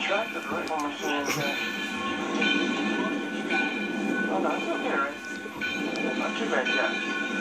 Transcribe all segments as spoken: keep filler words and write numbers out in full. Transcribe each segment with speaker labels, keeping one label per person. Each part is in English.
Speaker 1: distracted, right? When we're seeing that. Oh no, it's okay, right? Not too bad yet.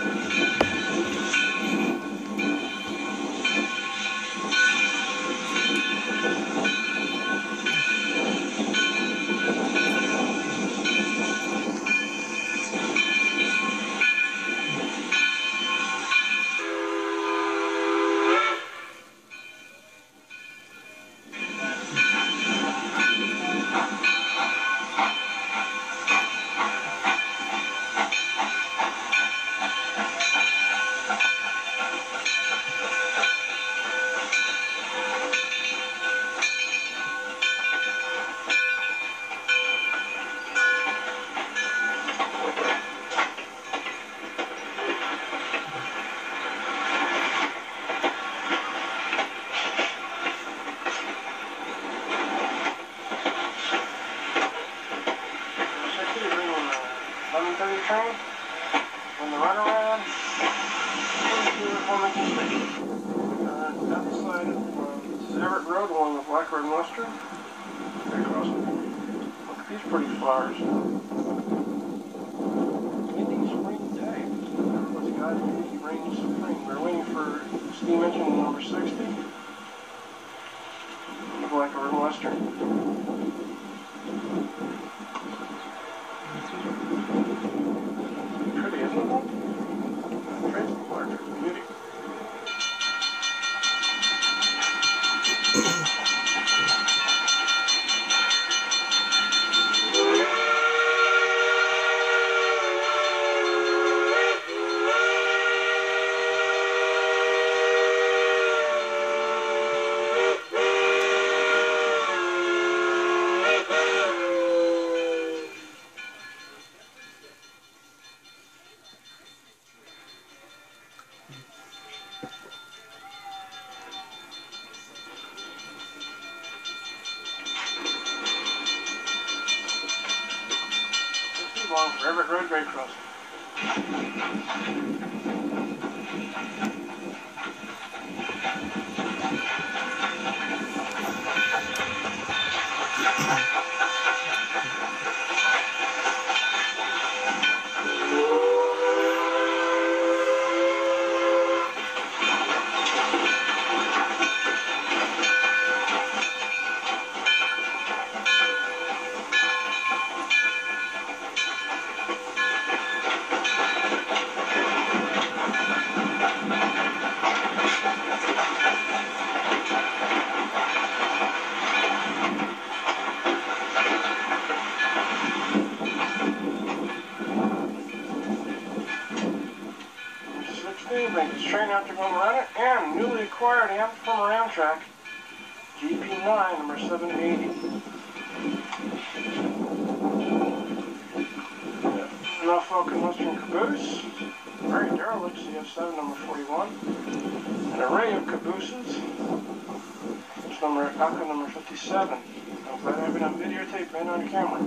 Speaker 1: eleven thirty train, when the runaround, into Wilmington Station. Uh, outside of, uh, this is Everett Road along the Black Road Western. Very crossing. Look at these pretty flowers. Windy spring day. Everyone's got it. Rain spring. We're waiting for steam engine number sixty. The Black Road Western. Pretty, isn't it? Transport, beauty. Long for Everett Road Grade Crossing. Brings train out to Gomerana and newly acquired amp from Amtrak, G P nine, number seven eighty. Norfolk and Western caboose, very derelict C F seven, number forty-one. An array of cabooses, it's number Alka number fifty-seven. I'm glad I have it on videotape and on camera.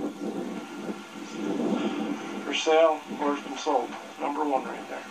Speaker 1: For sale or has been sold. Number one right there.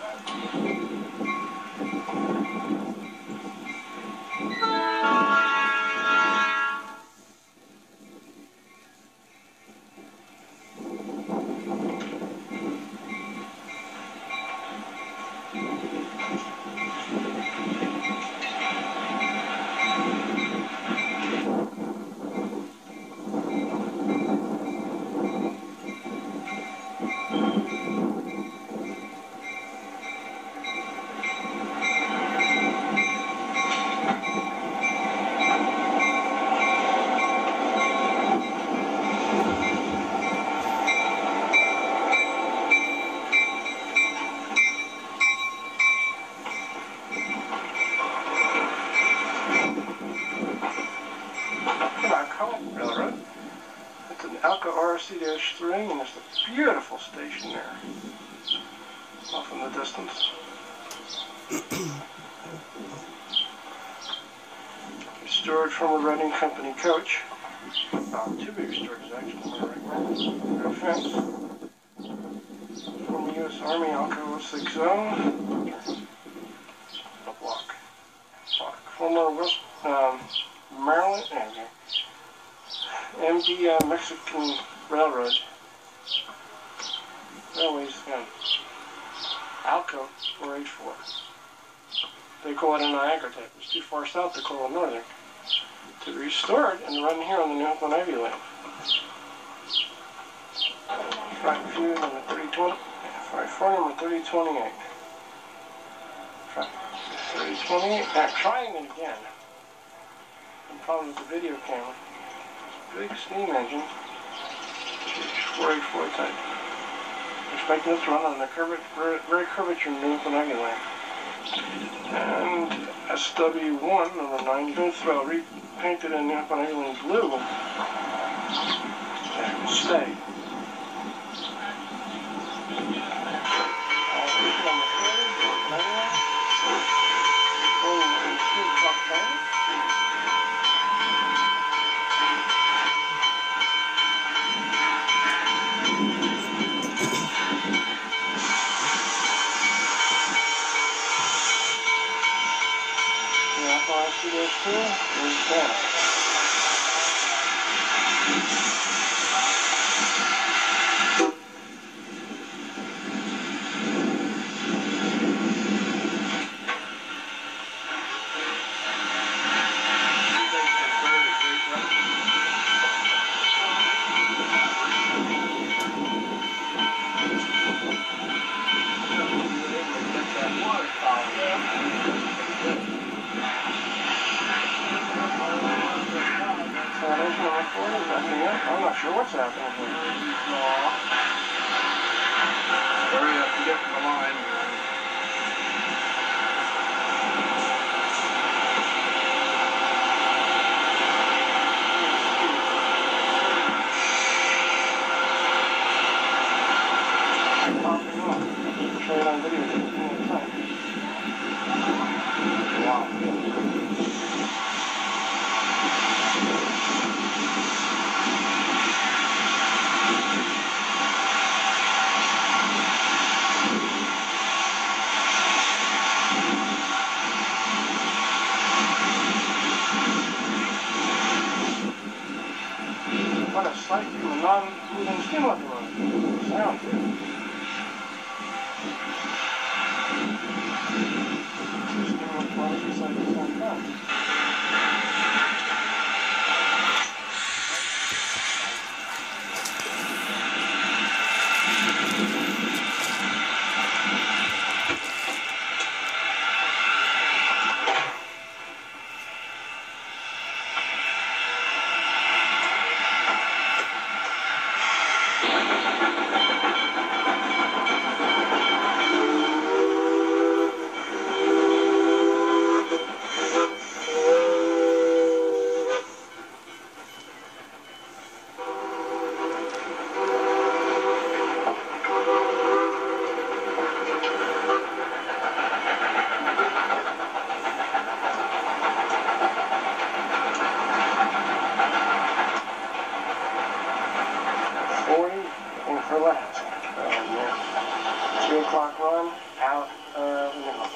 Speaker 1: Railroad. It's an Alka R C three, and it's a beautiful station there, off in the distance. Storage from a Reading Company coach. Uh, two big storages actually, right now. No offense. From the U S Army Alka oh six oh. A block. Block. Former West, um, Maryland, okay. Mexican Railroad. Railways, yeah. Alco four H four. They call it a Niagara type. It's too far south to call it northern. To restore it and run here on the New England Ivy Line. Track view number thirty twenty. Track four number thirty twenty-eight. Track thirty twenty-eight. Now trying it again. Some problem with the video camera. Big steam engine. four H four type. Expecting this to run on the curvature, very curvature New England Ivy Line. And S W one number nine units, well, repainted in New England Ivy Line blue. There will stay. See those two? There's that. I'm not sure what's happening here. Hurry up and get from the line. I'm popping off. Show it on video. Wow. What a sight from a non-moving steam locomotive. Sound good. Steam locomotives like this on time. For last. Um, yeah. Two o'clock run out of the middle.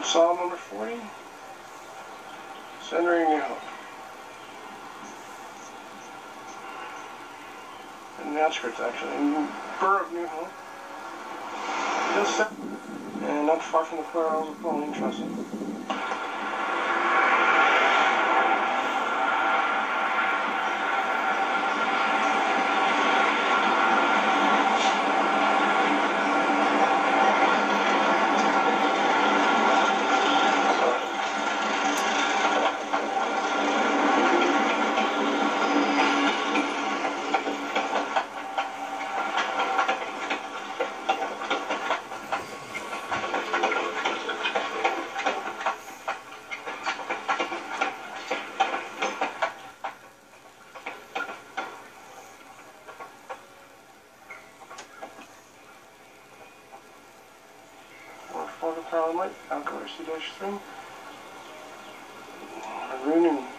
Speaker 1: Psalm number forty, Centering New Hope. In the outskirts, actually, in Burr of New Hope. Just set, and not far from the plurals of Pauline Trusted. Power light, outdoor C three. Maroon and